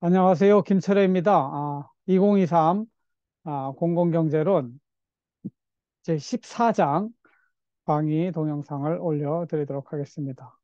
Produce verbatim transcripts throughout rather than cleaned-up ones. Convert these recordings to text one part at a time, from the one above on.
안녕하세요. 김철애입니다. 아, 이천이십삼 아, 공공경제론 제십사 장 강의 동영상을 올려드리도록 하겠습니다.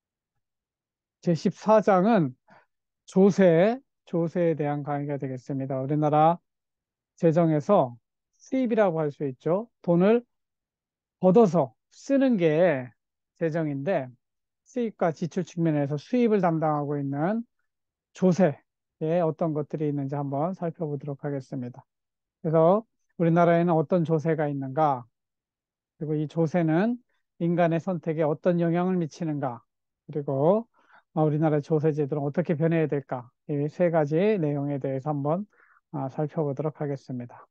제십사 장은 조세, 조세에 대한 강의가 되겠습니다. 우리나라 재정에서 수입이라고 할 수 있죠. 돈을 걷어서 쓰는 게 재정인데 수입과 지출 측면에서 수입을 담당하고 있는 조세에 어떤 것들이 있는지 한번 살펴보도록 하겠습니다. 그래서 우리나라에는 어떤 조세가 있는가, 그리고 이 조세는 인간의 선택에 어떤 영향을 미치는가, 그리고 어, 우리나라 조세 제도는 어떻게 변해야 될까, 이 세 가지 내용에 대해서 한번 아, 살펴보도록 하겠습니다.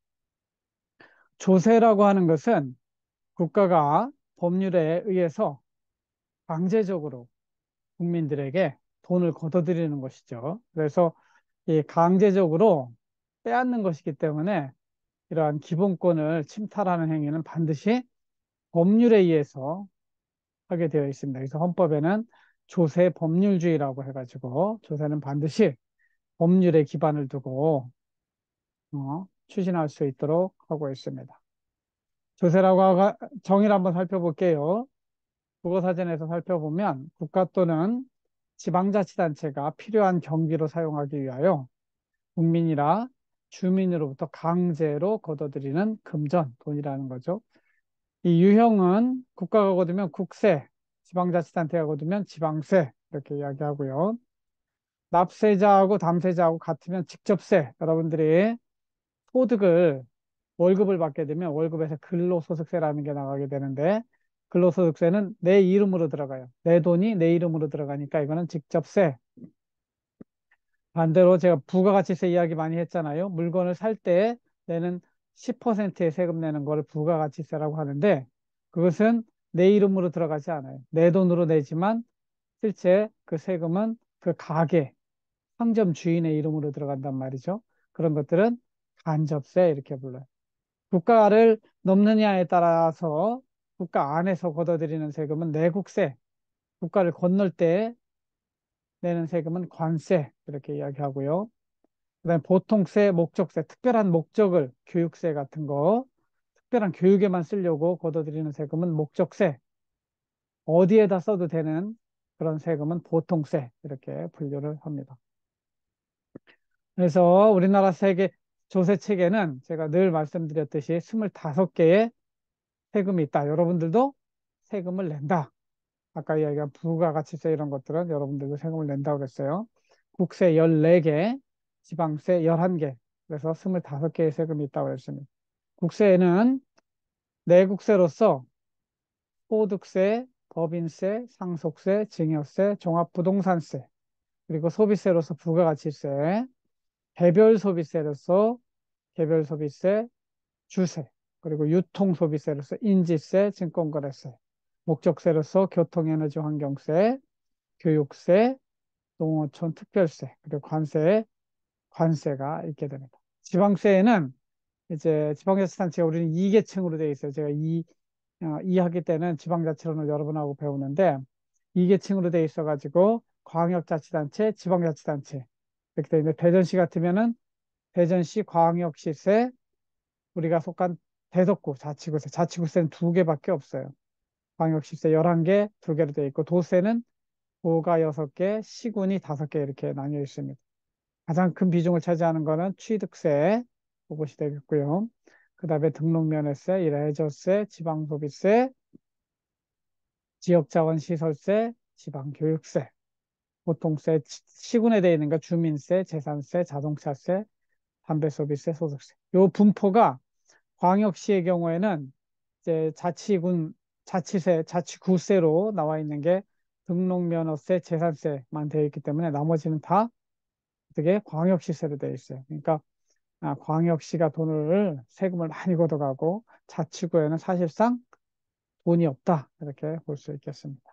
조세라고 하는 것은 국가가 법률에 의해서 강제적으로 국민들에게 돈을 걷어들이는 것이죠. 그래서 이 강제적으로 빼앗는 것이기 때문에 이러한 기본권을 침탈하는 행위는 반드시 법률에 의해서 하게 되어 있습니다. 그래서 헌법에는 조세 법률주의라고 해가지고 조세는 반드시 법률에 기반을 두고 어, 추진할 수 있도록 하고 있습니다. 조세라고 하가 정의를 한번 살펴볼게요. 국어사전에서 살펴보면 국가 또는 지방자치단체가 필요한 경비로 사용하기 위하여 국민이나 주민으로부터 강제로 걷어들이는 금전, 돈이라는 거죠. 이 유형은 국가가 거두면 국세, 지방자치단체가 거두면 지방세 이렇게 이야기하고요. 납세자하고 담세자하고 같으면 직접세. 여러분들이 소득을 월급을 받게 되면 월급에서 근로소득세라는 게 나가게 되는데 근로소득세는 내 이름으로 들어가요. 내 돈이 내 이름으로 들어가니까 이거는 직접세. 반대로 제가 부가가치세 이야기 많이 했잖아요. 물건을 살 때 내는 십 퍼센트의 세금 내는 거를 부가가치세라고 하는데 그것은 내 이름으로 들어가지 않아요. 내 돈으로 내지만 실제 그 세금은 그 가게, 상점 주인의 이름으로 들어간단 말이죠. 그런 것들은 간접세 이렇게 불러요. 국가를 넘느냐에 따라서 국가 안에서 걷어들이는 세금은 내국세, 국가를 건널 때 내는 세금은 관세 이렇게 이야기하고요. 그다음에 보통세, 목적세, 특별한 목적을 교육세 같은 거, 특별한 교육에만 쓰려고 걷어들이는 세금은 목적세, 어디에다 써도 되는 그런 세금은 보통세 이렇게 분류를 합니다. 그래서 우리나라 세계 조세 체계는 제가 늘 말씀드렸듯이 스물다섯 개의 세금이 있다. 여러분들도 세금을 낸다. 아까 이야기한 부가가치세 이런 것들은 여러분들도 세금을 낸다고 그랬어요. 국세 열네 개, 지방세 열한 개, 그래서 스물다섯 개의 세금이 있다고 했습니다. 국세에는 내국세로서 소득세, 법인세, 상속세, 증여세, 종합부동산세, 그리고 소비세로서 부가가치세, 개별소비세로서 개별소비세, 주세, 그리고 유통소비세로서 인지세, 증권거래세, 목적세로서 교통에너지환경세, 교육세, 농어촌 특별세, 그리고 관세, 관세가 있게 됩니다. 지방세에는 이제 지방자치단체가 우리는 이 계층으로 되어 있어요. 제가 이, 어, 이 학기 때는 지방자치론을 여러분하고 배우는데 이 계층으로 되어 있어가지고 광역자치단체, 지방자치단체 이렇게 되어 있는데 대전시 같으면은 대전시 광역시세, 우리가 속한 대덕구 자치구세, 자치구세는 두 개밖에 없어요. 광역시세 열한 개, 두 개로 되어 있고 도세는 도가 여섯 개, 시군이 다섯 개 이렇게 나뉘어 있습니다. 가장 큰 비중을 차지하는 거는 취득세, 그것이 되겠고요. 그 다음에 등록면허세, 레저세, 지방소비세, 지역자원시설세, 지방교육세, 보통세, 시군에 되어 있는 거 주민세, 재산세, 자동차세, 담배소비세, 소득세. 요 분포가 광역시의 경우에는 이제 자치군, 자치세, 자치구세로 나와 있는 게 등록면허세, 재산세만 되어 있기 때문에 나머지는 다 어떻게 광역시세로 되어 있어요. 그러니까 아, 광역시가 돈을 세금을 많이 걷어가고 자치구에는 사실상 돈이 없다 이렇게 볼 수 있겠습니다.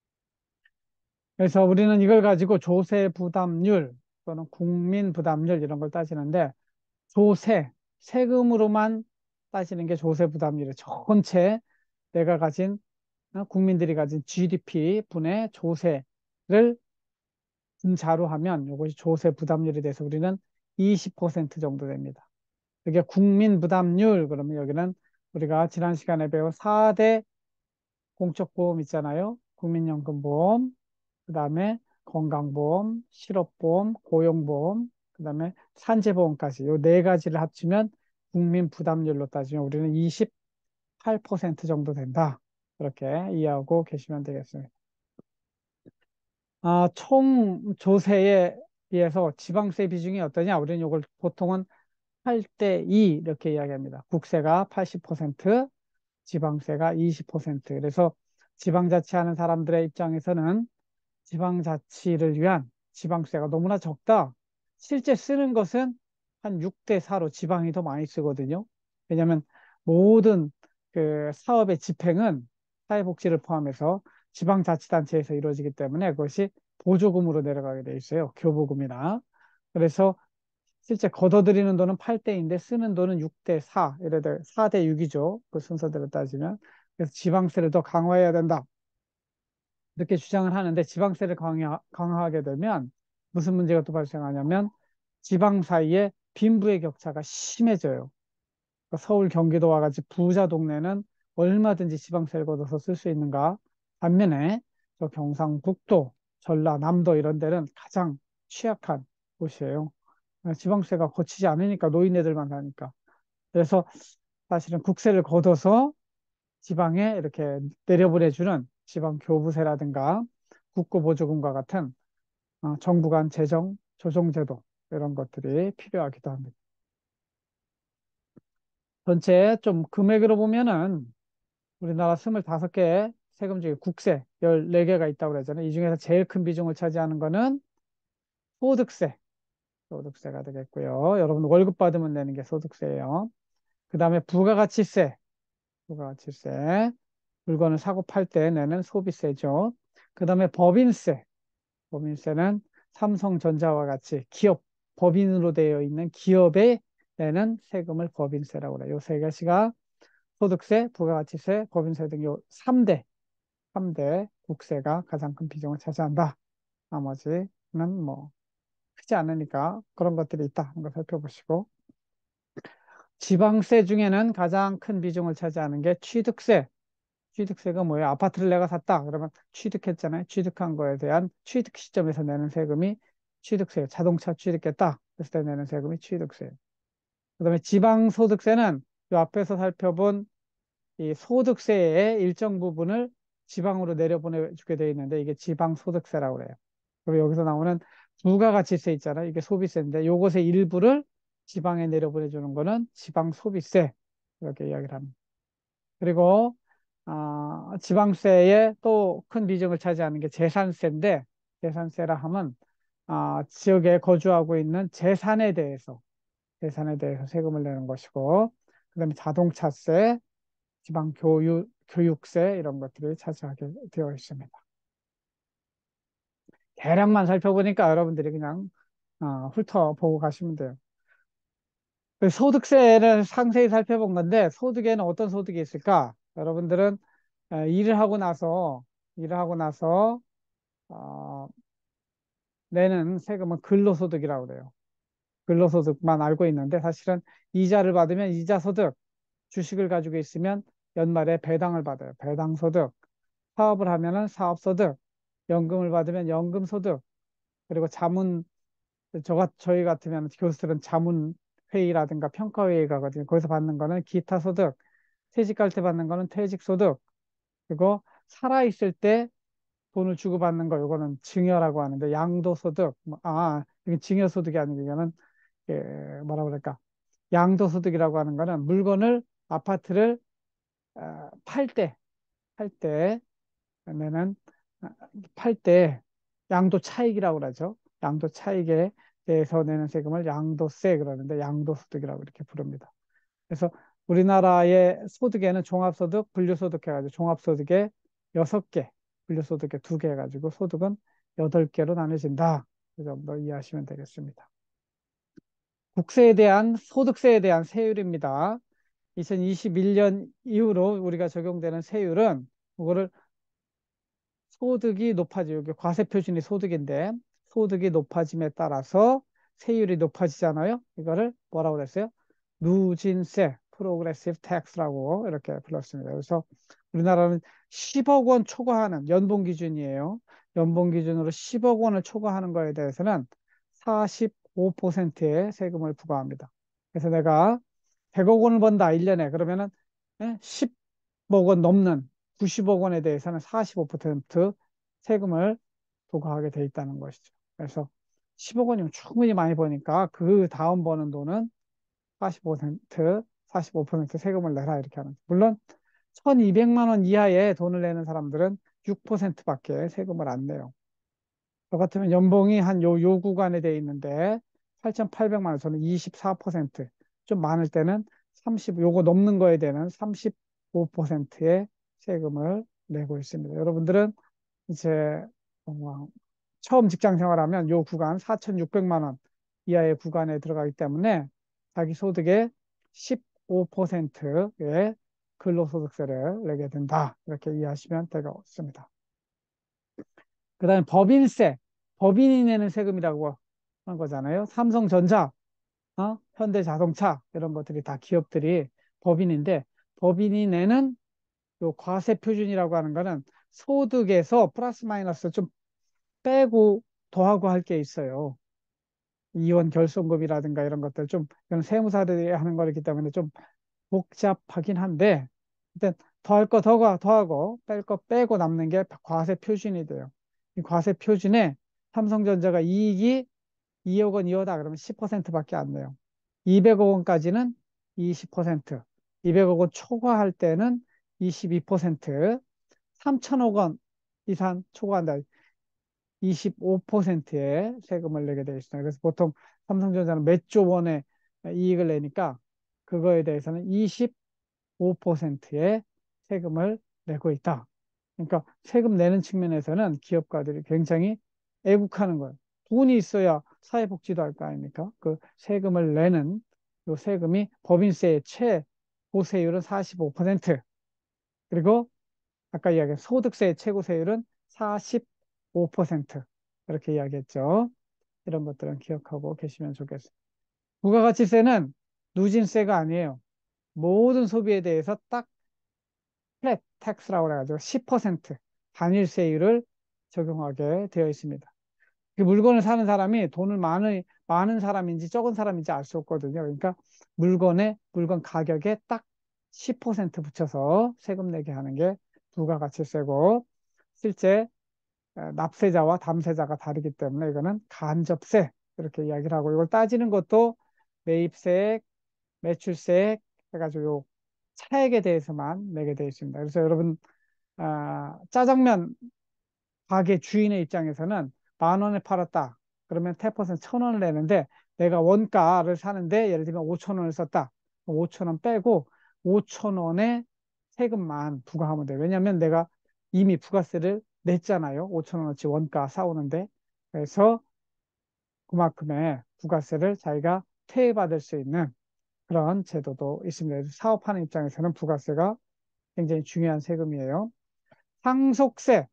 그래서 우리는 이걸 가지고 조세 부담률 또는 국민 부담률 이런 걸 따지는데 조세, 세금으로만 따지는 게 조세 부담률이에요. 전체 내가 가진 어, 국민들이 가진 지디피 분의 조세를 분자로 하면 이것이 조세 부담률이 돼서 우리는 이십 퍼센트 정도 됩니다. 이게 국민 부담률 그러면 여기는 우리가 지난 시간에 배운 사 대 공적보험 있잖아요. 국민연금보험, 그 다음에 건강보험, 실업보험, 고용보험, 그 다음에 산재보험까지 이 네 가지를 합치면 국민 부담률로 따지면 우리는 이십팔 퍼센트 정도 된다. 그렇게 이해하고 계시면 되겠습니다. 아, 총 조세에 비해서 지방세 비중이 어떠냐? 우리는 이걸 보통은 팔 대 이 이렇게 이야기합니다. 국세가 팔십 퍼센트, 지방세가 이십 퍼센트. 그래서 지방자치하는 사람들의 입장에서는 지방자치를 위한 지방세가 너무나 적다. 실제 쓰는 것은 한 육 대 사로 지방이 더 많이 쓰거든요. 왜냐하면 모든 그 사업의 집행은 사회복지를 포함해서 지방자치단체에서 이루어지기 때문에 그것이 보조금으로 내려가게 돼 있어요. 교부금이나. 그래서 실제 걷어들이는 돈은 팔 대인데 쓰는 돈은 육 대 사, 이래 돼 사 대 육이죠. 그 순서대로 따지면. 그래서 지방세를 더 강화해야 된다. 이렇게 주장을 하는데 지방세를 강화, 강화하게 되면 무슨 문제가 또 발생하냐면 지방 사이에 빈부의 격차가 심해져요. 그러니까 서울, 경기도와 같이 부자 동네는 얼마든지 지방세를 걷어서 쓸 수 있는가? 반면에 저 경상북도, 전라남도 이런 데는 가장 취약한 곳이에요. 지방세가 거치지 않으니까 노인네들만 사니까. 그래서 사실은 국세를 걷어서 지방에 이렇게 내려보내주는 지방 교부세라든가 국고보조금과 같은 어, 정부 간 재정 조정제도 이런 것들이 필요하기도 합니다. 전체 좀 금액으로 보면은 우리나라 스물다섯 개 세금 중에 국세 열네 개가 있다고 그러잖아요. 이 중에서 제일 큰 비중을 차지하는 거는 소득세, 소득세가 되겠고요. 여러분 월급 받으면 내는 게 소득세예요. 그 다음에 부가가치세, 부가가치세. 물건을 사고 팔 때 내는 소비세죠. 그 다음에 법인세. 법인세는 삼성전자와 같이 기업, 법인으로 되어 있는 기업에 내는 세금을 법인세라고 그래요. 요 세 가지가 소득세, 부가가치세, 법인세 등 요 삼 대, 삼 대 국세가 가장 큰 비중을 차지한다. 나머지는 뭐 크지 않으니까 그런 것들이 있다 하는 걸 살펴보시고 지방세 중에는 가장 큰 비중을 차지하는 게 취득세. 취득세가 뭐예요? 아파트를 내가 샀다. 그러면 취득했잖아요. 취득한 거에 대한 취득 시점에서 내는 세금이 취득세. 자동차 취득했다. 그랬을 때 내는 세금이 취득세. 그다음에 지방소득세는 이 앞에서 살펴본 이 소득세의 일정 부분을 지방으로 내려보내주게 되어 있는데 이게 지방소득세라고 그래요. 그리고 여기서 나오는 부가가치세 있잖아요. 이게 소비세인데 요것의 일부를 지방에 내려보내주는 거는 지방소비세. 이렇게 이야기를 합니다. 그리고 아, 지방세의 또 큰 비중을 차지하는 게 재산세인데 재산세라 하면 아, 지역에 거주하고 있는 재산에 대해서 재산에 대해서 세금을 내는 것이고 그다음에 자동차세, 지방 교육, 교육세 이런 것들이 차지하게 되어 있습니다. 대략만 살펴보니까 여러분들이 그냥 어, 훑어보고 가시면 돼요. 그 소득세를 상세히 살펴본 건데 소득에는 어떤 소득이 있을까? 여러분들은 에, 일을 하고 나서 일을 하고 나서 어, 내는 세금은 근로소득이라고 그래요. 근로소득만 알고 있는데 사실은 이자를 받으면 이자소득, 주식을 가지고 있으면 연말에 배당을 받아요. 배당소득, 사업을 하면은 사업소득, 연금을 받으면 연금소득, 그리고 자문, 저, 같- 저희 같으면 교수들은 자문회의라든가 평가회의 가거든요. 거기서 받는 거는 기타소득, 퇴직 갈 때 받는 거는 퇴직소득, 그리고 살아있을 때 돈을 주고받는 거, 요거는 증여라고 하는데, 양도소득, 뭐, 아, 이게 증여소득이 아니고, 이거는, 예, 뭐라 그럴까. 양도소득이라고 하는 거는 물건을, 아파트를, 어, 팔 때, 팔 때, 내는, 아, 팔 때, 양도 차익이라고 그러죠. 양도 차익에 대해서 내는 세금을 양도세 그러는데, 양도소득이라고 이렇게 부릅니다. 그래서 우리나라의 소득에는 종합소득, 분류소득 해가지고 종합소득에 여섯 개, 분류소득에 두 개 해가지고 소득은 여덟 개로 나눠진다. 이 정도 이해하시면 되겠습니다. 국세에 대한 소득세에 대한 세율입니다. 이천이십일 년 이후로 우리가 적용되는 세율은 그거를 소득이 높아지요. 여기 과세 표준이 소득인데 소득이 높아짐에 따라서 세율이 높아지잖아요. 이거를 뭐라고 그랬어요? 누진세, 프로그레시브 텍스라고 이렇게 불렀습니다. 그래서 우리나라는 십억 원 초과하는 연봉 기준이에요. 연봉 기준으로 십억 원을 초과하는 거에 대해서는 사십오 퍼센트의 세금을 부과합니다. 그래서 내가 백억 원을 번다, 일 년에. 그러면은 예? 십억 원 넘는 구십억 원에 대해서는 사십오 퍼센트 세금을 부과하게 돼 있다는 것이죠. 그래서 십억 원이면 충분히 많이 버니까 그 다음 버는 돈은 사십오 퍼센트, 사십오 퍼센트 세금을 내라 이렇게 하는. 물론 천이백만 원 이하의 돈을 내는 사람들은 육 퍼센트밖에 세금을 안 내요. 저 같으면 연봉이 한 요, 요 구간에 돼 있는데 팔천팔백만 원, 저는 이십사 퍼센트, 좀 많을 때는 삼십, 요거 넘는 거에 대한 삼십오 퍼센트의 세금을 내고 있습니다. 여러분들은 이제 어, 처음 직장 생활하면 요 구간 사천육백만 원 이하의 구간에 들어가기 때문에 자기 소득의 십오 퍼센트의 근로소득세를 내게 된다. 이렇게 이해하시면 되겠습니다. 그 다음에 법인세. 법인이 내는 세금이라고 하는 거잖아요. 삼성전자, 어? 현대자동차 이런 것들이 다 기업들이 법인인데 법인이 내는 요 과세 표준이라고 하는 거는 소득에서 플러스 마이너스 좀 빼고 더하고 할 게 있어요. 이원 결손금이라든가 이런 것들 좀 이건 세무사들이 하는 거기 때문에 좀 복잡하긴 한데 일단 더할 거 더가 더하고 뺄 거 빼고 남는 게 과세 표준이 돼요. 이 과세 표준에 삼성전자가 이익이 이억 원 이하다 그러면 십 퍼센트밖에 안 내요. 이백억 원까지는 이십 퍼센트, 이백억 원 초과할 때는 이십이 퍼센트, 삼천억 원 이상 초과한다. 이십오 퍼센트의 세금을 내게 되어 있습니다. 그래서 보통 삼성전자는 몇 조 원의 이익을 내니까 그거에 대해서는 이십오 퍼센트의 세금을 내고 있다. 그러니까 세금 내는 측면에서는 기업가들이 굉장히 애국하는 거예요. 돈이 있어야 사회복지도 할 거 아닙니까? 그 세금을 내는 그 세금이 법인세의 최고세율은 사십오 퍼센트, 그리고 아까 이야기한 소득세의 최고세율은 사십오 퍼센트 이렇게 이야기했죠. 이런 것들은 기억하고 계시면 좋겠습니다. 부가가치세는 누진세가 아니에요. 모든 소비에 대해서 딱 플랫 텍스라고 해가지고 십 퍼센트 단일세율을 적용하게 되어 있습니다. 그 물건을 사는 사람이 돈을 많은, 많은 사람인지 적은 사람인지 알 수 없거든요. 그러니까 물건에, 물건 가격에 딱 십 퍼센트 붙여서 세금 내게 하는 게 부가가치세고, 실제 납세자와 담세자가 다르기 때문에 이거는 간접세 이렇게 이야기를 하고, 이걸 따지는 것도 매입세액, 매출세액 해가지고 요 차액에 대해서만 내게 되어 있습니다. 그래서 여러분 아, 짜장면 가게 주인의 입장에서는 만 원에 팔았다. 그러면 십 퍼센트 천 원을 내는데 내가 원가를 사는데 예를 들면 오천 원을 썼다. 오천 원 빼고 오천 원의 세금만 부과하면 돼요. 왜냐하면 내가 이미 부가세를 냈잖아요. 오천 원어치 원가 싸우는데. 그래서 그만큼의 부가세를 자기가 퇴회받을 수 있는 그런 제도도 있습니다. 그래서 사업하는 입장에서는 부가세가 굉장히 중요한 세금이에요. 상속세.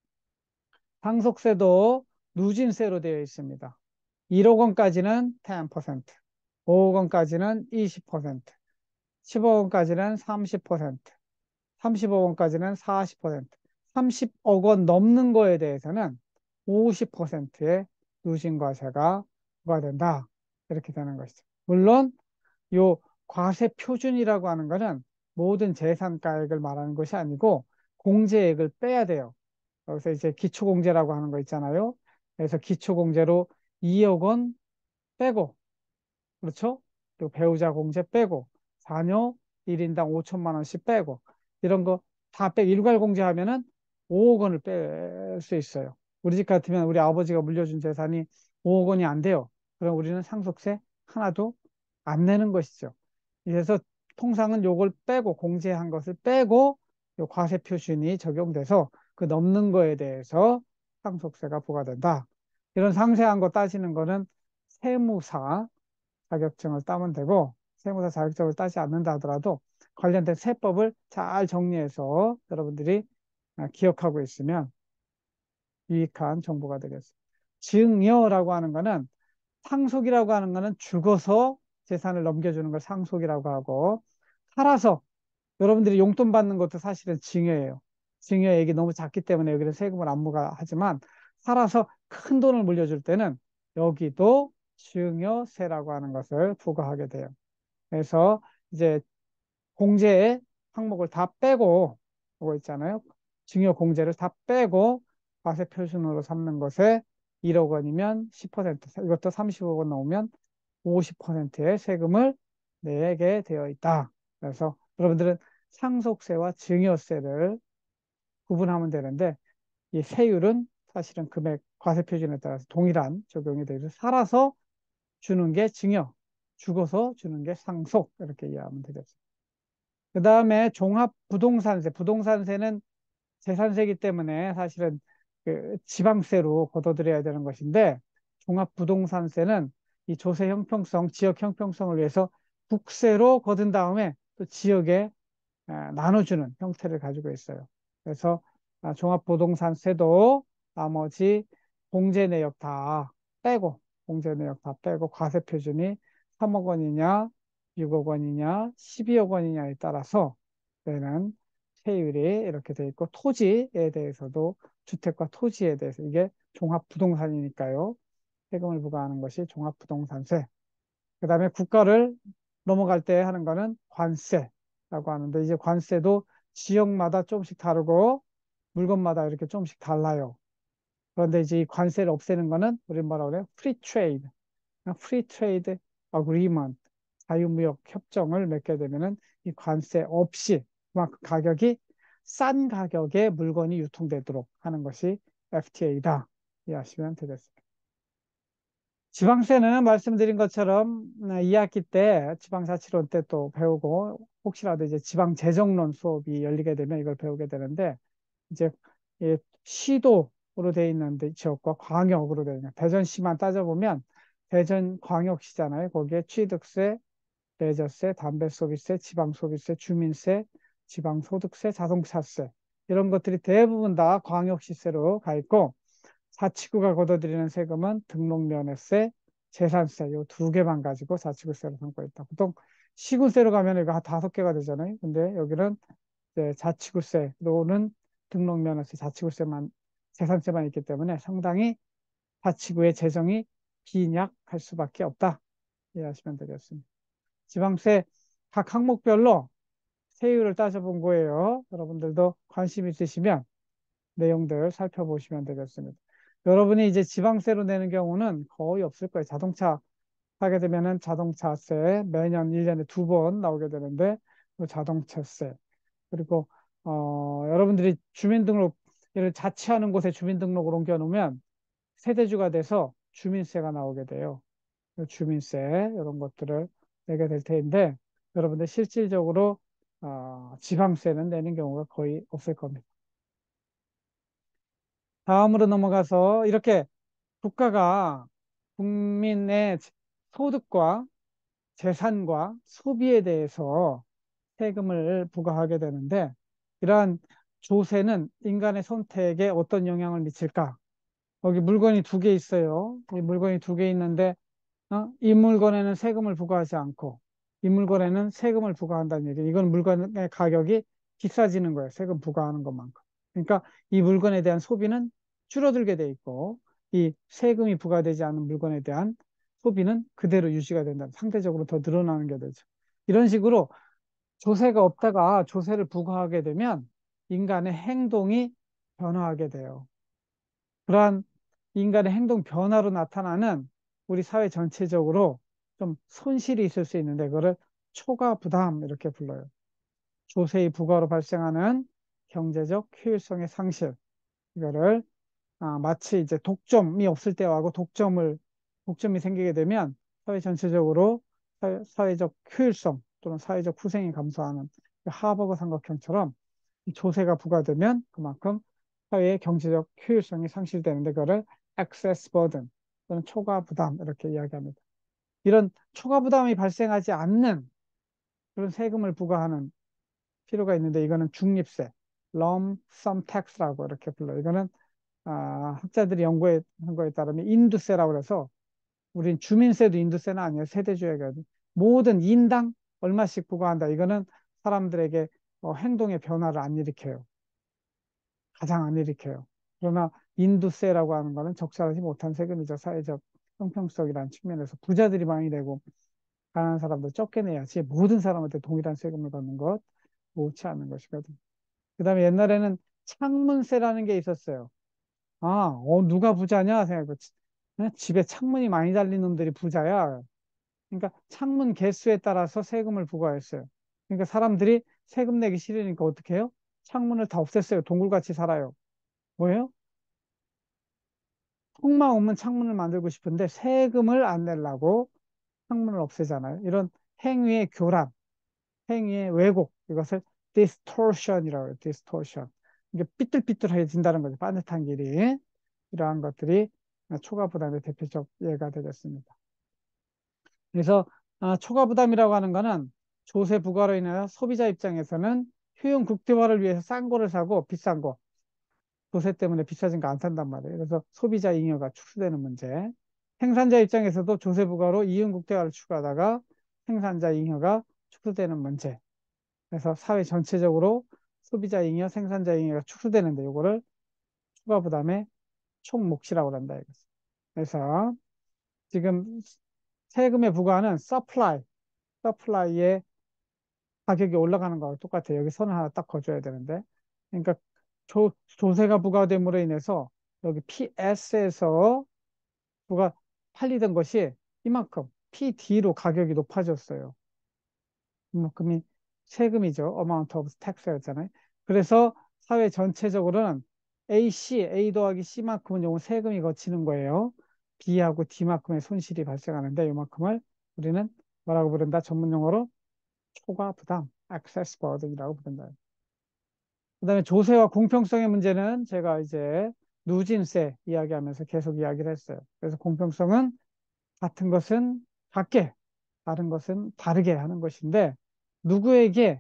상속세도 누진세로 되어 있습니다. 일억 원까지는 십 퍼센트, 오억 원까지는 이십 퍼센트, 십억 원까지는 삼십 퍼센트, 삼십억 원까지는 사십 퍼센트, 삼십억 원 넘는 거에 대해서는 오십 퍼센트의 누진과세가 부과된다. 이렇게 되는 것이죠. 물론 요 과세 표준이라고 하는 것은 모든 재산가액을 말하는 것이 아니고 공제액을 빼야 돼요. 여기서 이제 기초공제라고 하는 거 있잖아요. 그래서 기초공제로 이억 원 빼고, 그렇죠? 또 배우자 공제 빼고, 자녀 일 인당 오천만 원씩 빼고, 이런 거 다 빼고, 일괄 공제하면은 오억 원을 뺄 수 있어요. 우리 집 같으면 우리 아버지가 물려준 재산이 오억 원이 안 돼요. 그럼 우리는 상속세 하나도 안 내는 것이죠. 그래서 통상은 요걸 빼고, 공제한 것을 빼고, 요 과세 표준이 적용돼서 그 넘는 거에 대해서 상속세가 부과된다. 이런 상세한 거 따지는 거는 세무사 자격증을 따면 되고, 세무사 자격증을 따지 않는다 하더라도 관련된 세법을 잘 정리해서 여러분들이 기억하고 있으면 유익한 정보가 되겠습니다. 증여라고 하는 거는 상속이라고 하는 거는 죽어서 재산을 넘겨주는 걸 상속이라고 하고 살아서 여러분들이 용돈 받는 것도 사실은 증여예요. 증여액이 너무 작기 때문에 여기는 세금을 안 부과하지만 살아서 큰 돈을 물려줄 때는 여기도 증여세라고 하는 것을 부과하게 돼요. 그래서 이제 공제의 항목을 다 빼고 이거 있잖아요. 증여 공제를 다 빼고 과세 표준으로 삼는 것에 일억 원이면 십 퍼센트, 이것도 삼십억 원 나오면 오십 퍼센트의 세금을 내게 되어 있다. 그래서 여러분들은 상속세와 증여세를 구분하면 되는데 이 세율은 사실은 금액 과세 표준에 따라서 동일한 적용이 되죠. 살아서 주는 게 증여, 죽어서 주는 게 상속 이렇게 이해하면 되겠습니다. 그 다음에 종합부동산세, 부동산세는 재산세이기 때문에 사실은 그 지방세로 걷어들여야 되는 것인데 종합부동산세는 이 조세 형평성, 지역 형평성을 위해서 국세로 거둔 다음에 또 지역에 아, 나눠주는 형태를 가지고 있어요. 그래서 아, 종합부동산세도 나머지 공제 내역 다 빼고 공제 내역 다 빼고 과세 표준이 삼억 원이냐 육억 원이냐 십이억 원이냐에 따라서 되는 세율이 이렇게 돼 있고 토지에 대해서도 주택과 토지에 대해서 이게 종합부동산이니까요. 세금을 부과하는 것이 종합부동산세. 그 다음에 국가를 넘어갈 때 하는 거는 관세라고 하는데 이제 관세도 지역마다 조금씩 다르고 물건마다 이렇게 조금씩 달라요. 그런데 이제 이 관세를 없애는 거는 우리 뭐라 그래요? 프리 트레이드, 프리 트레이드 어그리먼트, 자유무역 협정을 맺게 되면은 이 관세 없이 그만큼 가격이 싼 가격에 물건이 유통되도록 하는 것이 에프티에이다. 이해하시면 되겠습니다. 지방세는 말씀드린 것처럼 이 학기 때 지방자치론 때 또 배우고 혹시라도 이제 지방재정론 수업이 열리게 되면 이걸 배우게 되는데 이제 이 시도로 돼 있는 지역과 광역으로 되어 있는 대전시만 따져보면 대전광역시잖아요. 거기에 취득세, 레저세, 담배소비세, 지방소비세, 주민세, 지방소득세, 자동차세 이런 것들이 대부분 다 광역시세로 가 있고 자치구가 걷어들이는 세금은 등록면허세, 재산세 요 두 개만 가지고 자치구세로 삼고 있다. 보통 시군세로 가면 이거 한 다섯 개가 되잖아요. 근데 여기는 이제 자치구세로는 등록면허세, 자치구세만 재산세만 있기 때문에 상당히 자치구의 재정이 빈약할 수밖에 없다. 이해하시면 되겠습니다. 지방세 각 항목별로 세율을 따져본 거예요. 여러분들도 관심 있으시면 내용들 살펴보시면 되겠습니다. 여러분이 이제 지방세로 내는 경우는 거의 없을 거예요. 자동차 하게 되면은 자동차세 매년 일 년에 두 번 나오게 되는데 그 자동차세 그리고 어, 여러분들이 주민등록 을 자치하는 곳에 주민등록을 옮겨 놓으면 세대주가 돼서 주민세가 나오게 돼요. 그 주민세 이런 것들을 내게 될 텐데 여러분들 실질적으로 어, 지방세는 내는 경우가 거의 없을 겁니다. 다음으로 넘어가서 이렇게 국가가 국민의 소득과 재산과 소비에 대해서 세금을 부과하게 되는데 이러한 조세는 인간의 선택에 어떤 영향을 미칠까? 여기 물건이 두 개 있어요. 이 물건이 두 개 있는데 어? 이 물건에는 세금을 부과하지 않고 이 물건에는 세금을 부과한다는 얘기. 이건 물건의 가격이 비싸지는 거예요. 세금 부과하는 것만큼. 그러니까 이 물건에 대한 소비는 줄어들게 돼 있고 이 세금이 부과되지 않은 물건에 대한 소비는 그대로 유지가 된다. 상대적으로 더 늘어나는 게 되죠. 이런 식으로 조세가 없다가 조세를 부과하게 되면 인간의 행동이 변화하게 돼요. 그러한 인간의 행동 변화로 나타나는 우리 사회 전체적으로 좀 손실이 있을 수 있는데 그거를 초과 부담 이렇게 불러요. 조세의 부과로 발생하는 경제적 효율성의 상실 이거를 아, 마치 이제 독점이 없을 때하고 독점을 독점이 생기게 되면 사회 전체적으로 사회, 사회적 효율성 또는 사회적 후생이 감소하는 하버그 삼각형처럼 이 조세가 부과되면 그만큼 사회의 경제적 효율성이 상실되는데 그거를 excess burden 또는 초과 부담 이렇게 이야기합니다. 이런 초과 부담이 발생하지 않는 그런 세금을 부과하는 필요가 있는데 이거는 중립세, lump sum tax라고 이렇게 불러요. 이거는 아, 학자들이 연구한 거에 따르면 인두세라고 그래서 우린 주민세도 인두세는 아니에요. 세대주의가 모든 인당 얼마씩 부과한다. 이거는 사람들에게 어, 행동의 변화를 안 일으켜요. 가장 안 일으켜요. 그러나 인두세라고 하는 거는 적절하지 못한 세금이죠. 사회적 형평성이라는 측면에서 부자들이 많이 내고 가난한 사람들 적게 내야지 모든 사람한테 동일한 세금을 걷는 것 옳지 않은 것이거든. 그 다음에 옛날에는 창문세라는 게 있었어요. 아, 어, 누가 부자냐 생각해. 어, 집에 창문이 많이 달린 놈들이 부자야. 그러니까 창문 개수에 따라서 세금을 부과했어요. 그러니까 사람들이 세금 내기 싫으니까 어떻게 해요? 창문을 다 없앴어요. 동굴같이 살아요. 뭐예요? 통만 오면 창문을 만들고 싶은데 세금을 안 내려고 창문을 없애잖아요. 이런 행위의 교란, 행위의 왜곡, 이것을 distortion이라고 해요. distortion. 이게 삐뚤삐뚤해진다는 거죠. 빠듯한 길이. 이러한 것들이 초과 부담의 대표적 예가 되겠습니다. 그래서 아, 초과 부담이라고 하는 거는 조세 부과로 인하여 소비자 입장에서는 효용 극대화를 위해서 싼 거를 사고 비싼 거, 조세 때문에 비싸진 거 안 산단 말이에요. 그래서 소비자 잉여가 축소되는 문제. 생산자 입장에서도 조세 부과로 이윤 극대화를 추구하다가 생산자 잉여가 축소되는 문제. 그래서 사회 전체적으로 소비자 잉여, 생산자 잉여가 축소되는데 이거를 추가 부담의 총몫이라고 한다 이거죠. 그래서 지금 세금의 부과는 서플라이, 서플라이의 가격이 올라가는 거하고 똑같아요. 여기 선을 하나 딱 그어줘야 되는데. 그러니까 조, 조세가 부과됨으로 인해서 여기 피에스에서 부가 팔리던 것이 이만큼 피디로 가격이 높아졌어요. 이만큼이 세금이죠. amount of tax였잖아요. 그래서 사회 전체적으로는 에이씨, A 더하기 C만큼은 요거 세금이 거치는 거예요. B하고 D만큼의 손실이 발생하는데 요만큼을 우리는 뭐라고 부른다? 전문 용어로 초과 부담, excess burden이라고 부른다. 그다음에 조세와 공평성의 문제는 제가 이제 누진세 이야기하면서 계속 이야기를 했어요. 그래서 공평성은 같은 것은 같게, 다른 것은 다르게 하는 것인데 누구에게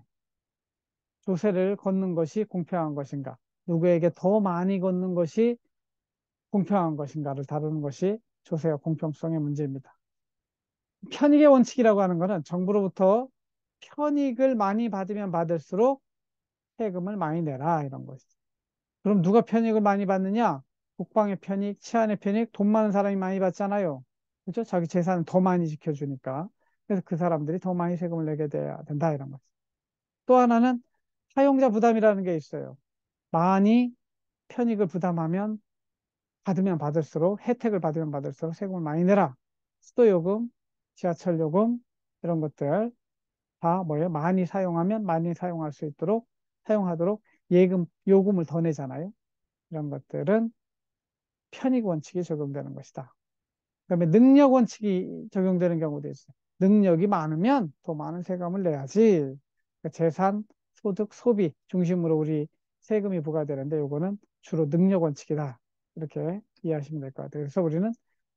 조세를 걷는 것이 공평한 것인가? 누구에게 더 많이 걷는 것이 공평한 것인가를 다루는 것이 조세와 공평성의 문제입니다. 편익의 원칙이라고 하는 것은 정부로부터 편익을 많이 받으면 받을수록 세금을 많이 내라 이런 것이죠. 그럼 누가 편익을 많이 받느냐? 국방의 편익, 치안의 편익, 돈 많은 사람이 많이 받잖아요. 그렇죠? 자기 재산을 더 많이 지켜주니까. 그래서 그 사람들이 더 많이 세금을 내게 돼야 된다 이런 거죠. 또 하나는 사용자 부담이라는 게 있어요. 많이 편익을 부담하면 받으면 받을수록 혜택을 받으면 받을수록 세금을 많이 내라. 수도요금, 지하철요금 이런 것들 다 뭐예요? 많이 사용하면 많이 사용할 수 있도록 사용하도록 예금 요금을 더 내잖아요. 이런 것들은 편익 원칙이 적용되는 것이다. 그다음에 능력 원칙이 적용되는 경우도 있어요. 능력이 많으면 더 많은 세금을 내야지. 그러니까 재산, 소득, 소비 중심으로 우리 세금이 부과되는데 요거는 주로 능력 원칙이다. 이렇게 이해하시면 될 것 같아요. 그래서 우리는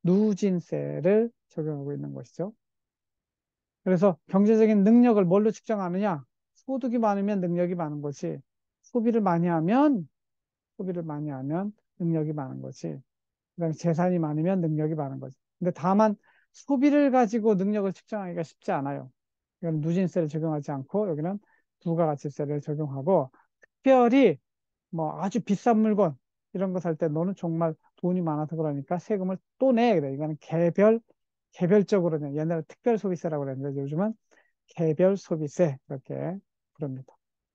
누진세를 적용하고 있는 것이죠. 그래서 경제적인 능력을 뭘로 측정하느냐? 소득이 많으면 능력이 많은 거지. 소비를 많이 하면, 소비를 많이 하면 능력이 많은 거지. 그다음에 재산이 많으면 능력이 많은 거지. 근데 다만 소비를 가지고 능력을 측정하기가 쉽지 않아요. 이건 누진세를 적용하지 않고 여기는 부가가치세를 적용하고 특별히 뭐 아주 비싼 물건 이런 거 살 때 너는 정말 돈이 많아서 그러니까 세금을 또 내. 그래. 이거는 개별, 개별적으로 내. 옛날에 특별 소비세라고 그랬는데 요즘은 개별 소비세 이렇게 부릅니다.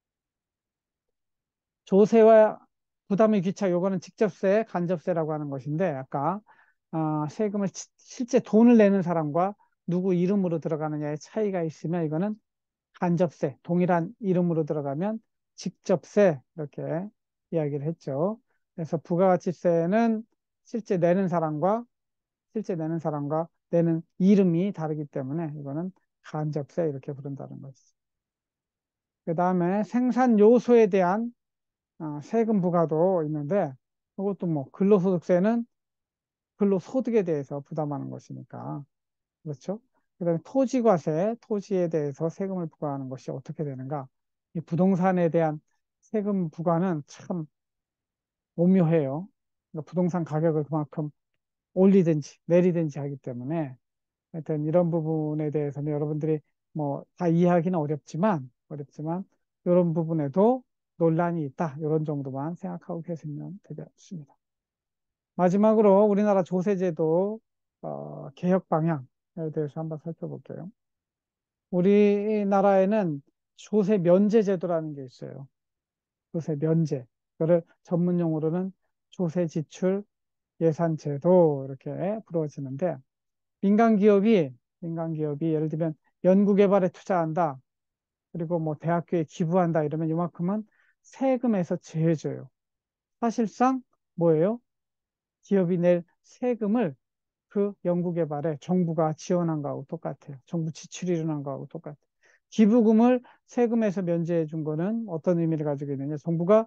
조세와 부담의 귀착, 요거는 직접세, 간접세라고 하는 것인데, 아까, 아, 세금을, 치- 실제 돈을 내는 사람과 누구 이름으로 들어가느냐의 차이가 있으면 이거는 간접세, 동일한 이름으로 들어가면 직접세, 이렇게 이야기를 했죠. 그래서 부가가치세는 실제 내는 사람과, 실제 내는 사람과 내는 이름이 다르기 때문에 이거는 간접세, 이렇게 부른다는 것이죠. 그 다음에 생산 요소에 대한 어, 세금 부과도 있는데 이것도 뭐 근로소득세는 근로소득에 대해서 부담하는 것이니까 그렇죠. 그다음에 토지과세, 토지에 대해서 세금을 부과하는 것이 어떻게 되는가? 이 부동산에 대한 세금 부과는 참 오묘해요. 그러니까 부동산 가격을 그만큼 올리든지 내리든지 하기 때문에 하여튼 이런 부분에 대해서는 여러분들이 뭐 다 이해하기는 어렵지만 어렵지만 이런 부분에도 논란이 있다. 이런 정도만 생각하고 계시면 되겠습니다. 마지막으로 우리나라 조세제도 어, 개혁 방향에 대해서 한번 살펴볼게요. 우리나라에는 조세 면제 제도라는 게 있어요. 조세 면제. 그거를 전문 용어로는 조세 지출 예산 제도 이렇게 부르어지는데 민간 기업이 민간 기업이 예를 들면 연구 개발에 투자한다. 그리고 뭐 대학교에 기부한다 이러면 이만큼은 세금에서 제해줘요. 사실상 뭐예요? 기업이 낼 세금을 그 연구 개발에 정부가 지원한 거하고 똑같아요. 정부 지출이 일어난 거하고 똑같아요. 기부금을 세금에서 면제해 준 거는 어떤 의미를 가지고 있느냐? 정부가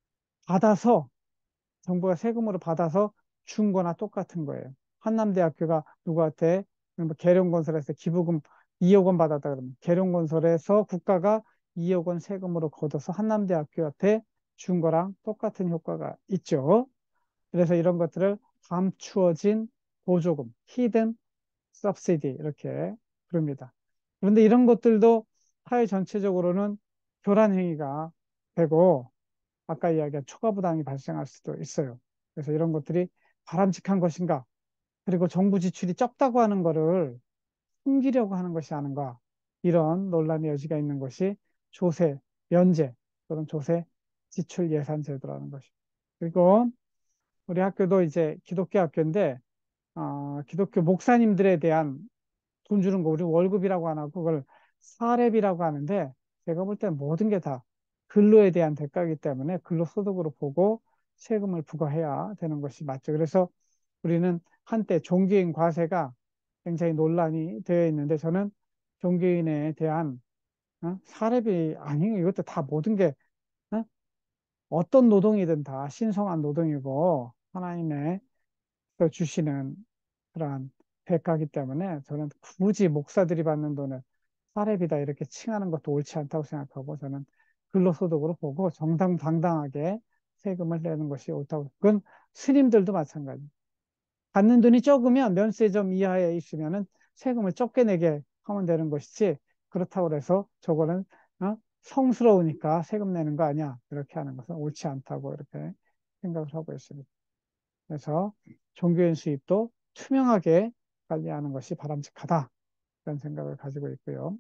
받아서 정부가 세금으로 받아서 준 거나 똑같은 거예요. 한남대학교가 누구한테 뭐 계룡건설에서 기부금 이억 원 받았다 그러면 계룡건설에서 국가가 이억 원 세금으로 걷어서 한남대학교한테 준 거랑 똑같은 효과가 있죠. 그래서 이런 것들을 감추어진 보조금, hidden subsidy 이렇게 부릅니다. 그런데 이런 것들도 사회 전체적으로는 교란 행위가 되고 아까 이야기한 초과 부담이 발생할 수도 있어요. 그래서 이런 것들이 바람직한 것인가? 그리고 정부 지출이 적다고 하는 거를 숨기려고 하는 것이 아닌가? 이런 논란의 여지가 있는 것이 조세 면제 또는 조세 지출 예산 제도라는 것이죠. 그리고 우리 학교도 이제 기독교 학교인데 어, 기독교 목사님들에 대한 돈 주는 거 우리 월급이라고 안 하고 그걸 사렙이라고 하는데 제가 볼 때는 모든 게 다 근로에 대한 대가이기 때문에 근로소득으로 보고 세금을 부과해야 되는 것이 맞죠. 그래서 우리는 한때 종교인 과세가 굉장히 논란이 되어 있는데 저는 종교인에 대한 어? 사렙이 아니에요. 이것도 다 모든 게 어? 어떤 노동이든 다 신성한 노동이고 하나님의 그 주시는 그러한 대가기 때문에 저는 굳이 목사들이 받는 돈을 사례비다 이렇게 칭하는 것도 옳지 않다고 생각하고 저는 근로소득으로 보고 정당당당하게 세금을 내는 것이 옳다고. 그건 스님들도 마찬가지. 받는 돈이 적으면 면세점 이하에 있으면은 세금을 적게 내게 하면 되는 것이지 그렇다고 해서 저거는 어? 성스러우니까 세금 내는 거 아니야 이렇게 하는 것은 옳지 않다고 이렇게 생각을 하고 있습니다. 그래서 종교인 수입도 투명하게 관리하는 것이 바람직하다. 그런 생각을 가지고 있고요.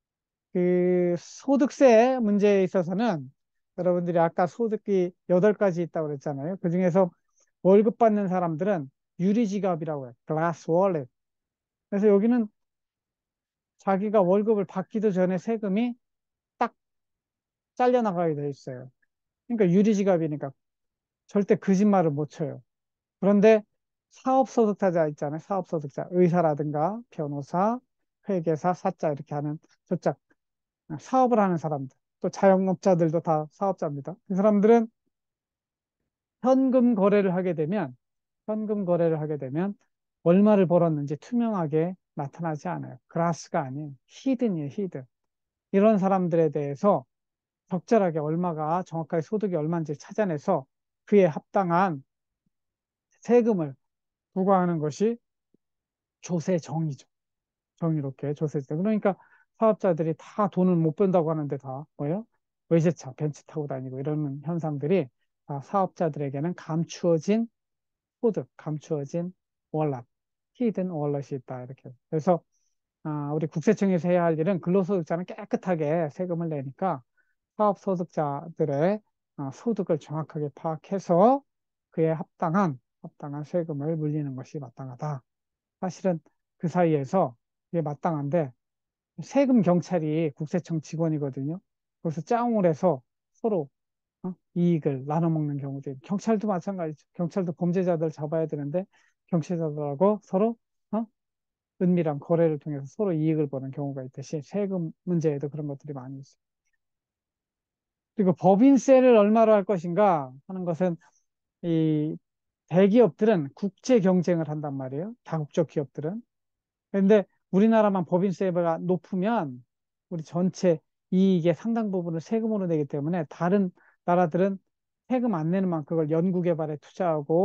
그 소득세 문제에 있어서는 여러분들이 아까 소득이 여덟 가지 있다고 그랬잖아요. 그중에서 월급 받는 사람들은 유리지갑이라고 해요. glass wallet. 그래서 여기는 자기가 월급을 받기도 전에 세금이 딱 잘려나가게 돼 있어요. 그러니까 유리지갑이니까 절대 거짓말을 못 쳐요. 그런데 사업소득자자 있잖아요. 사업소득자. 의사라든가 변호사, 회계사, 사자 이렇게 하는 조작 사업을 하는 사람들. 또 자영업자들도 다 사업자입니다. 그 사람들은 현금 거래를 하게 되면 현금 거래를 하게 되면 얼마를 벌었는지 투명하게 나타나지 않아요. 그라스가 아닌 히든이에요. 히든. 이런 사람들에 대해서 적절하게 얼마가 정확하게 소득이 얼마인지 찾아내서 그에 합당한 세금을 부과하는 것이 조세 정의죠. 정의롭게 조세세. 그러니까 사업자들이 다 돈을 못 번다고 하는데 다 뭐예요? 외제차, 벤츠 타고 다니고 이러는 현상들이 다 사업자들에게는 감추어진 소득, 감추어진 월납, 히든 월렛이 있다 이렇게. 그래서 아, 우리 국세청에서 해야 할 일은 근로소득자는 깨끗하게 세금을 내니까 사업소득자들의 아, 소득을 정확하게 파악해서 그에 합당한 합당한 세금을 물리는 것이 마땅하다. 사실은 그 사이에서 이게 마땅한데 세금 경찰이 국세청 직원이거든요. 그래서 짱을 해서 서로 어? 이익을 나눠 먹는 경우도 있고 경찰도 마찬가지죠. 경찰도 범죄자들 잡아야 되는데 경찰자들하고 서로 어? 은밀한 거래를 통해서 서로 이익을 보는 경우가 있듯이 세금 문제에도 그런 것들이 많이 있어요. 그리고 법인세를 얼마로 할 것인가 하는 것은 이 대기업들은 국제 경쟁을 한단 말이에요. 다국적 기업들은. 그런데 우리나라만 법인세가 높으면 우리 전체 이익의 상당 부분을 세금으로 내기 때문에 다른 나라들은 세금 안 내는 만큼 그걸 연구개발에 투자하고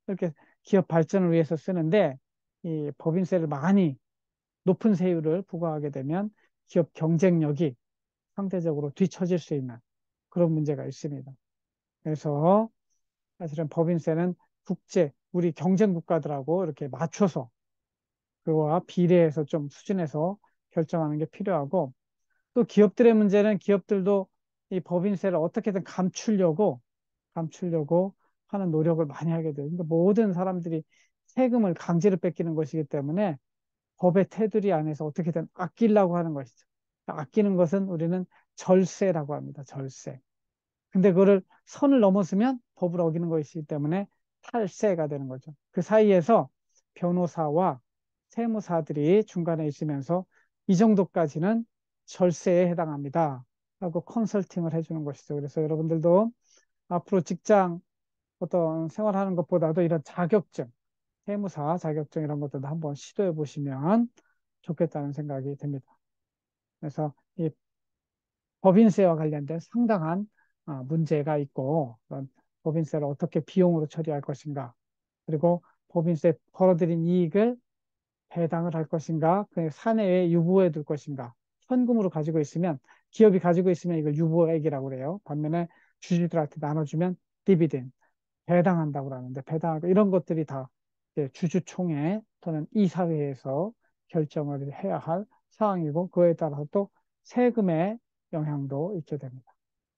이렇게 기업 발전을 위해서 쓰는데 이 법인세를 많이 높은 세율을 부과하게 되면 기업 경쟁력이 상대적으로 뒤처질 수 있는 그런 문제가 있습니다. 그래서 사실은 법인세는 국제, 우리 경쟁 국가들하고 이렇게 맞춰서 그거와 비례해서 좀 수준에서 결정하는 게 필요하고 또 기업들의 문제는 기업들도 이 법인세를 어떻게든 감추려고 감추려고 하는 노력을 많이 하게 돼요. 그러니까 모든 사람들이 세금을 강제로 뺏기는 것이기 때문에 법의 테두리 안에서 어떻게든 아끼려고 하는 것이죠. 아끼는 것은 우리는 절세라고 합니다. 절세. 근데 그거를 선을 넘었으면 법을 어기는 것이기 때문에 탈세가 되는 거죠. 그 사이에서 변호사와 세무사들이 중간에 있으면서 이 정도까지는 절세에 해당합니다. 하고 컨설팅을 해주는 것이죠. 그래서 여러분들도 앞으로 직장 어떤 생활하는 것보다도 이런 자격증, 세무사 자격증 이런 것들도 한번 시도해 보시면 좋겠다는 생각이 듭니다. 그래서 이 법인세와 관련된 상당한 아, 문제가 있고 그런 법인세를 어떻게 비용으로 처리할 것인가 그리고 법인세 벌어들인 이익을 배당을 할 것인가 그 사내에 유보해 둘 것인가 현금으로 가지고 있으면 기업이 가지고 있으면 이걸 유보액이라고 그래요. 반면에 주주들한테 나눠주면 디비덴 배당한다고 그러는데 배당하고 이런 것들이 다 이제 주주총회 또는 이사회에서 결정을 해야 할 사항이고 그에 따라서 또 세금의 영향도 있게 됩니다.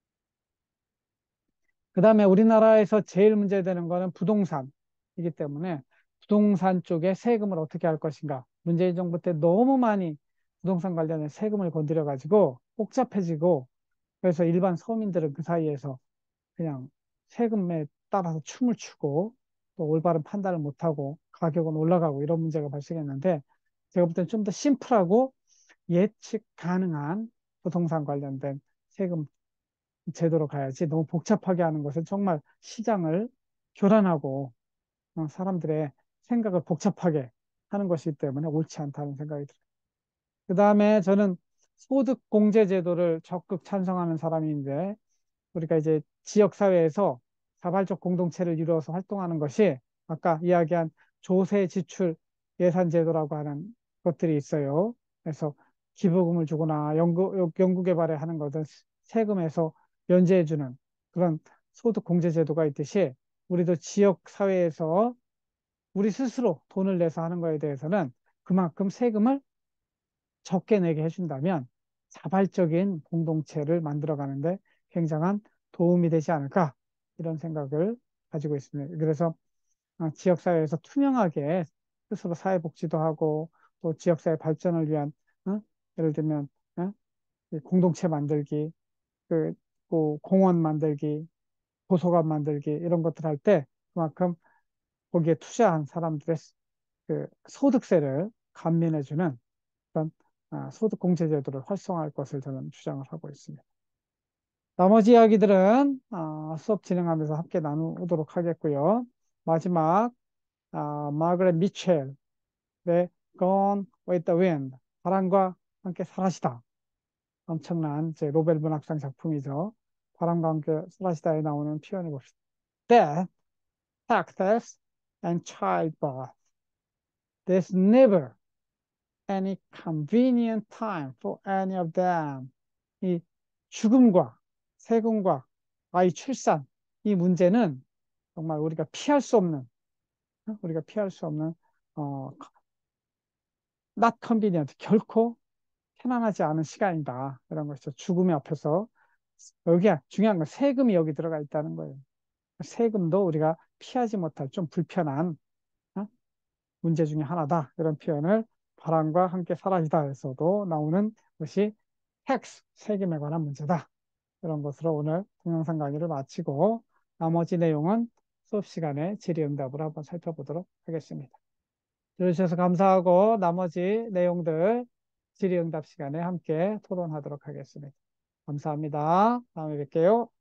그 다음에 우리나라에서 제일 문제되는 거는 부동산이기 때문에 부동산 쪽에 세금을 어떻게 할 것인가. 문재인 정부 때 너무 많이 부동산 관련해 세금을 건드려 가지고 복잡해지고 그래서 일반 서민들은 그 사이에서 그냥 세금에 따라서 춤을 추고 또 올바른 판단을 못하고 가격은 올라가고 이런 문제가 발생했는데 제가 볼 때는 좀 더 심플하고 예측 가능한 부동산 관련된 세금 제도로 가야지 너무 복잡하게 하는 것은 정말 시장을 교란하고 어, 사람들의 생각을 복잡하게 하는 것이기 때문에 옳지 않다는 생각이 들어요. 그 다음에 저는 소득공제제도를 적극 찬성하는 사람인데 우리가 이제 지역사회에서 자발적 공동체를 이루어서 활동하는 것이 아까 이야기한 조세 지출 예산 제도라고 하는 것들이 있어요. 그래서 기부금을 주거나 연구, 연구개발에 하는 것은 세금에서 면제해주는 그런 소득공제 제도가 있듯이 우리도 지역사회에서 우리 스스로 돈을 내서 하는 거에 대해서는 그만큼 세금을 적게 내게 해준다면 자발적인 공동체를 만들어가는데 굉장한 도움이 되지 않을까 이런 생각을 가지고 있습니다. 그래서 어, 지역사회에서 투명하게 스스로 사회복지도 하고 또 지역사회 발전을 위한 어? 예를 들면 어? 공동체 만들기, 그, 그 공원 만들기, 도서관 만들기 이런 것들 할 때 그만큼 거기에 투자한 사람들의 그 소득세를 감면해주는 그런 아, 소득공제제도를 활성화할 것을 저는 주장을 하고 있습니다. 나머지 이야기들은 아, 수업 진행하면서 함께 나누도록 하겠고요. 마지막 아, 마그렛 미첼의 Gone with the Wind, 바람과 함께 사라지다. 엄청난 제 노벨 문학상 작품이죠. 바람과 함께 사라지다에 나오는 표현을 봅시다. Death, taxes, and childbirth. There's never any convenient time for any of them. 이 죽음과 세금과 아이 출산, 이 문제는 정말 우리가 피할 수 없는, 어? 우리가 피할 수 없는, 어, not convenient, 결코 편안하지 않은 시간이다. 이런 것이죠. 죽음의 앞에서. 여기야, 중요한 건 세금이 여기 들어가 있다는 거예요. 세금도 우리가 피하지 못할 좀 불편한 어? 문제 중에 하나다. 이런 표현을 바람과 함께 사라지다에서도 나오는 것이 tax, 세금에 관한 문제다. 이런 것으로 오늘 동영상 강의를 마치고 나머지 내용은 수업 시간에 질의응답을 한번 살펴보도록 하겠습니다. 들어주셔서 감사하고 나머지 내용들 질의응답 시간에 함께 토론하도록 하겠습니다. 감사합니다. 다음에 뵐게요.